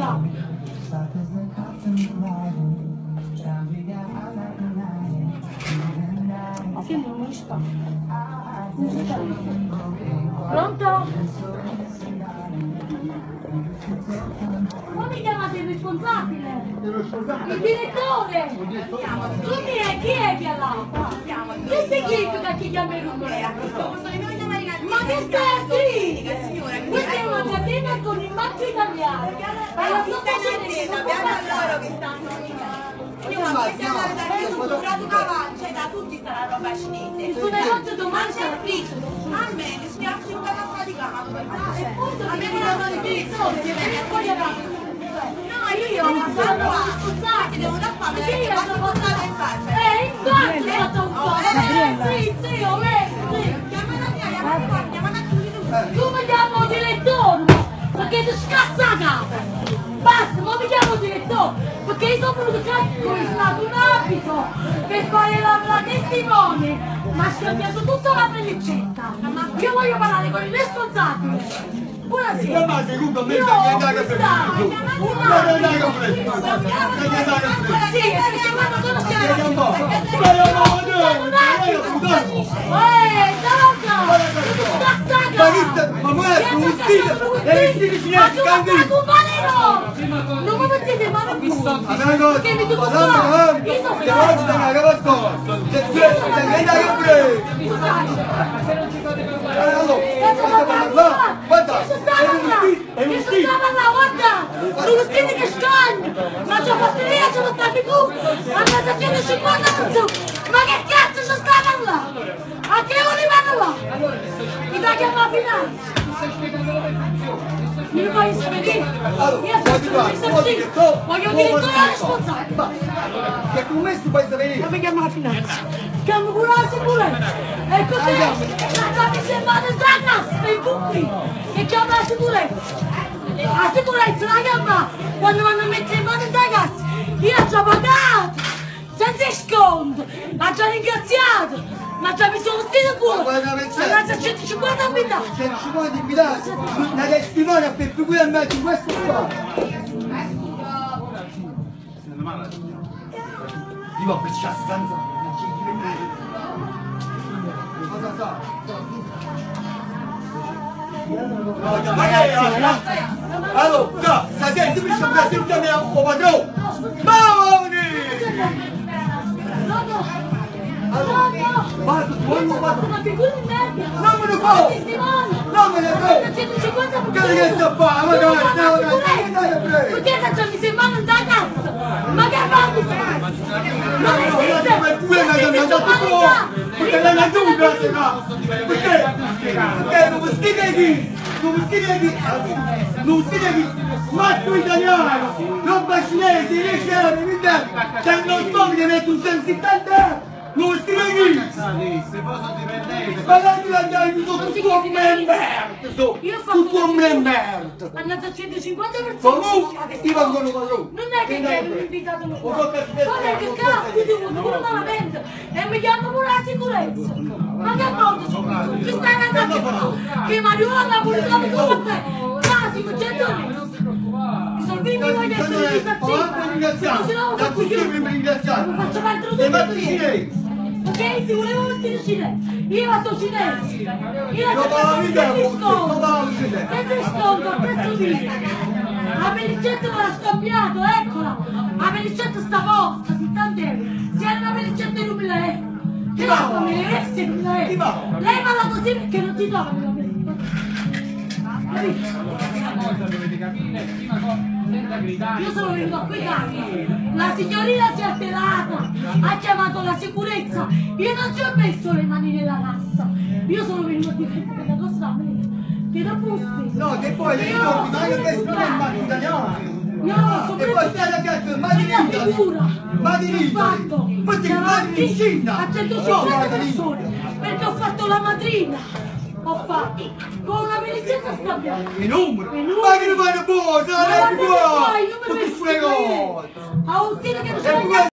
Ma che non ci sta? Pronto? Come mi chiamate il responsabile? Il direttore! Chi è che è là? Che significa chi chiama il numero? Ma che stai a dire? Questa è una catena con il marchio italiano. Alla sua loro che stanno da tutti sarà roba cinese. il suo negozio domani sarà friso. A me mi spiace un cazzo di camato per E poi abbiamo dobbiamo una dare dei soldi e poi no, io non sono scusate, devo da fare perché io sono portata in faccia. Infatti ho fatto un po'. Sì, ho letto. Chiamano a tutti. Tu mi chiamo direttore, perché ti scazza la capa. Basta, ma mi chiamo direttore, perché io sono venuto qua con un abito per fare la testimone, ma ha scambiato tutta la pellicetta. Io voglio parlare con il responsabile. Buonasera. Ma sei tu mi stai andando a prendere. Sì, perché quando sono Ma questo è un stile, è stile cinese candito. Non mi mettete mano in culo, perché mi devo fare. Io sono non stile che scagno, ma c'ho fattoria, c'ho stato tu, andate a 150 per su, ma che cazzo ci stavano là? A che volevano là? Mi dai chiamare la finanza? Mi fai sapere? Io sono voglio direttore responsabile. Che commesso puoi sapere? Ma mi chiama la finanza? Chiamo pure la sicurezza. E così la mi sembra dentro la cassa, nei buchi. E chiamo la sicurezza. La sicurezza la chiama quando vanno a mettere in mano dentro la cassa. Io ho già pagato, senza sconto, l'ho già ringraziato. Ma già mi sono vestito culo! Ragazzi, a 150 abitati! 150 abitati! Una testimone per figurarmi in questo qua! Dico per c'è stanza! Cosa sa? Allora, stasera tu mi ci presenti a un padrone! Mauri! Ma figuri in media! Non me ne può! Non me ne può! 150 Che che sta a fare? Ma perché se mi sei mano da cazzo? Ma che fatti? Non esiste! Perché la natura si fa! Perché non mi scrive chi? Non mi scrive chi? Non mi scrive chi? Matto italiano! Roba cinese, 10 euro, mi dai! Se non sto mi metto un 170 non scrive chi? Ma la ti sono tutto un merda! Tutto un merda! Andate a 150 persone! Comunque, ti vengono con loro! Non è che mi hanno invitato lo guarda che cazzo ti devo pure malamente e mi chiamo pure la sicurezza! Ma che pronto? Ci stai andando a fare? Che Mariuola la polizia mi fa te! Massimo, 100 euro! I soldi mi voglio essere disattiva! Se no Da così mi ringraziare! non faccio mai introdurre! Ok, si voleva mettere cinese! Io vado cinese! Io la senza sconto, a prezzo mio! La pellicetta me l'ha scambiato, eccola! La pellicetta sta posta, 70 euro! Se era una pellicetta di 2000 euro! Che va? Me le vesti 2000 euro! Lei parla così perché non ti trova la pellicetta! Io sono venuto qui cazzo! La signorina si è alterata! Ha chiamato la sicurezza! Io non ci ho messo le mani nella cassa! Io sono venuto a difendere la nostra America! Che da busti! No, che poi le dico, ma che questo non è un italiano! No, E poi stai a cazzo, ma di fatto davanti a 150 persone perché ho fatto la madrina, ho fatto con una pellicetta scambiata. I numeri? Ma che ne fai buono? Non è buono! Ma non mi fai, non mi fai. A un stile che non c'è